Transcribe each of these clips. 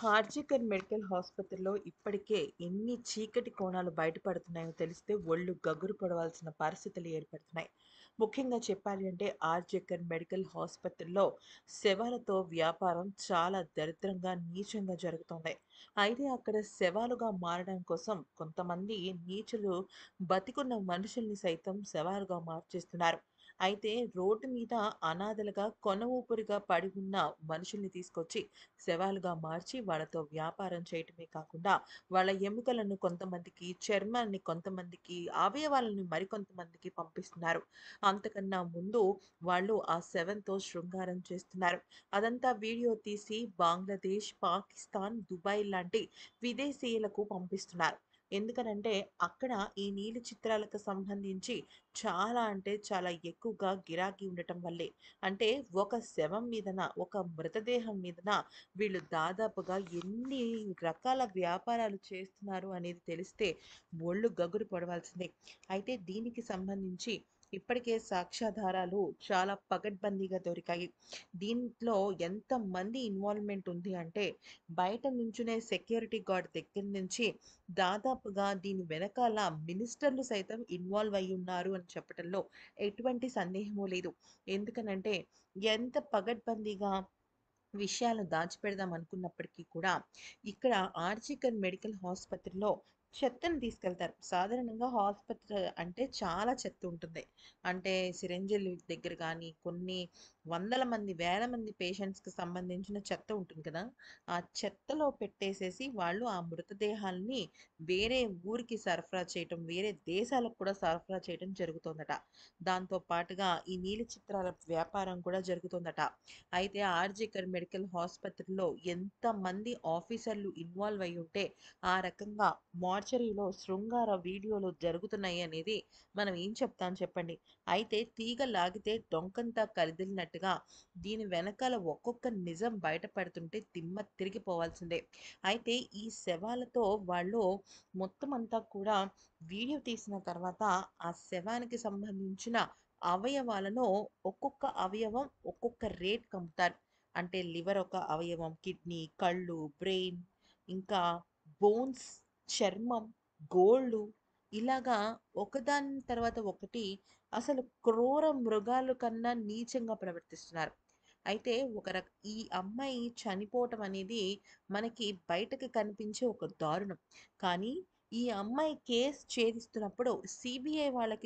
హార్జికర్ medical హాస్పిటల్‌లో ఇప్పటికే ఎన్ని చీకటి కోణాలు బయటపడుతున్నాయో తెలిస్తే ఒళ్ళు గగురు పడవలసిన పరిస్థితులు ఏర్పడుతున్నాయి. ముఖ్యంగా చెప్పాలి అంటే ఆర్జికర్ మెడికల్ హాస్పిటల్‌లో శవాలతో వ్యాపారం చాలా దరిద్రంగా, నీచంగా జరుగుతోంది. అయితే అక్కడ శవాలుగా మారడం కోసం కొంతమంది నీచులు బతికున్న మనుషుల్ని సైతం శవాలుగా మార్చేస్తున్నారు. అయితే రోడ్డు మీద అనాథలుగా కొన ఊపిరిగా పడి ఉన్న మనుషుల్ని తీసుకొచ్చి శవాలుగా మార్చి వాళ్ళతో వ్యాపారం చేయటమే కాకుండా, వాళ్ళ ఎముకలను కొంతమందికి, చర్మాన్ని కొంతమందికి, అవయవాలను మరికొంతమందికి పంపిస్తున్నారు. అంతకన్నా ముందు వాళ్ళు ఆ శవంతో శృంగారం చేస్తున్నారు. అదంతా వీడియో తీసి బంగ్లాదేశ్, పాకిస్తాన్, దుబాయ్ లాంటి విదేశీయులకు పంపిస్తున్నారు. ఎందుకనంటే అక్కడ ఈ నీలి చిత్రాలకు సంబంధించి చాలా అంటే చాలా ఎక్కువగా గిరాకీ ఉండటం వల్లే. అంటే ఒక శవం మీదన, ఒక మృతదేహం మీదన వీళ్ళు దాదాపుగా ఎన్ని రకాల వ్యాపారాలు చేస్తున్నారు అనేది తెలిస్తే ఒళ్ళు గగురు పడవలసిందే. అయితే దీనికి సంబంధించి ఇప్పటికే సాక్ష్యాధారాలు చాలా పకడ్బందీగా దొరికాయి. దీంట్లో ఎంతమంది ఇన్వాల్వ్‌మెంట్ ఉంది అంటే బయట నుంచునే సెక్యూరిటీ గార్డ్ దగ్గర నుంచి దాదాపుగా దీని వెనకాల మినిస్టర్‌లు సైతం ఇన్వాల్వ్ అయ్యున్నారు అని చెప్పటంలో ఎటువంటి సందేహము లేదు. ఎందుకనంటే ఎంత పకడ్బందీగా విషయాలను దాచిపెడదాం అనుకున్నప్పటికీ కూడా, ఇక్కడ ఆర్జికర్ మెడికల్ ఆసుపత్రిలో చెత్తను తీసుకెళ్తారు. సాధారణంగా హాస్పిటల్ అంటే చాలా చెత్త ఉంటుంది. అంటే సిరంజిల దగ్గర గానీ, కొన్ని వందల మంది, వేల మంది పేషెంట్స్‌కి సంబంధించిన చెత్త ఉంటుంది కదా! ఆ చెత్తలో పెట్టేసేసి వాళ్ళు ఆ మృతదేహాల్ని వేరే ఊరికి సరఫరా చేయటం, వేరే దేశాలకు కూడా సరఫరా చేయటం జరుగుతోందట. దాంతో పాటుగా ఈ నీలి చిత్రాల వ్యాపారం కూడా జరుగుతోందట. అయితే ఆర్జికర్ మెడికల్ హాస్పిటల్‌లో ఎంతమంది ఆఫీసర్‌లు ఇన్వాల్వ్ అయ్యుంటే, ఆ రకంగా మార్చరీలో శృంగార వీడియోలు జరుగుతున్నాయి అనేది మనం ఏం చెప్తాం చెప్పండి. అయితే తీగ లాగితే డొంకంతా కరిదిలినట్టుగా దీని వెనకాల ఒక్కొక్క నిజం బయటపడుతుంటే దిమ్మ తిరిగిపోవాల్సిందే. అయితే ఈ శవాలతో వాళ్ళు మొత్తం అంతా కూడా వీడియో తీసిన తర్వాత ఆ శవానికి సంబంధించిన అవయవాలను ఒక్కొక్క అవయవం ఒక్కొక్క రేట్‌కి అమ్ముతారు. అంటే లివర్ ఒక అవయవం, కిడ్నీ, కళ్ళు, బ్రెయిన్, ఇంకా బోన్స్, చర్మం, గోళ్ళు ఇలాగా ఒకదాని తర్వాత ఒకటి అసలు క్రూర మృగాలు కన్నా నీచంగా ప్రవర్తిస్తున్నారు. అయితే ఈ అమ్మాయి చనిపోవటం అనేది మనకి బయటకి కనిపించే ఒక దారుణం. కానీ ఈ అమ్మాయి కేస్ ఛేదిస్తున్నప్పుడు సీబీఐ వాళ్ళకి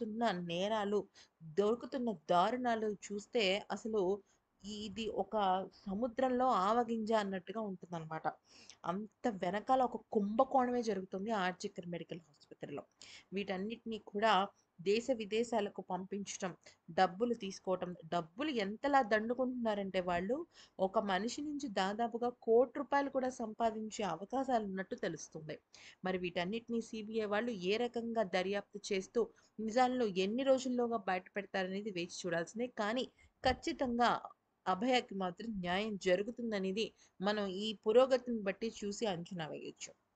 దొరుకుతున్న దారుణాలు చూస్తే అసలు ఇది ఒక సముద్రంలో ఆవగింజ అన్నట్టుగా ఉంటుందన్నమాట. అంత వెనకాల ఒక కుంభకోణమే జరుగుతుంది ఆర్జికర్ మెడికల్ ఆసుపత్రిలో. వీటన్నిటిని కూడా దేశ విదేశాలకు పంపించటం, డబ్బులు తీసుకోవటం, డబ్బులు ఎంతలా దండుకుంటున్నారంటే వాళ్ళు, ఒక మనిషి నుంచి దాదాపుగా ₹1,00,00,000 కూడా సంపాదించే అవకాశాలున్నట్టు తెలుస్తుంది. మరి వీటన్నిటిని సీబీఐ వాళ్ళు ఏ రకంగా దర్యాప్తు చేస్తూ నిజాలను ఎన్ని రోజుల్లోగా బయటపెడతారనేది వేచి చూడాల్సిందే. కానీ ఖచ్చితంగా అభయకి మాత్రం న్యాయం జరుగుతుందనేది మనం ఈ పురోగతిని బట్టి చూసి అంచనా వేయొచ్చు.